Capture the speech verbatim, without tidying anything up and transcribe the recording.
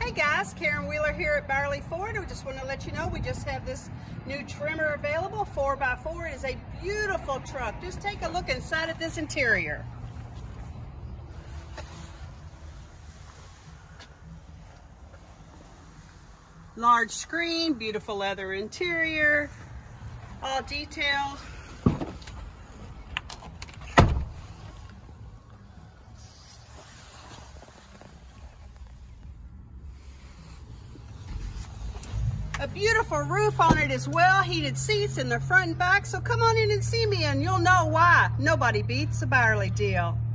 Hey guys, Karen Wheeler here at Byerly Ford. We just want to let you know we just have this new Tremor available, four by four. It is a beautiful truck. Just take a look inside of this interior. Large screen, beautiful leather interior, all detailed. A beautiful roof on it as well, heated seats in the front and back, so come on in and see me and you'll know why nobody beats a Byerly deal.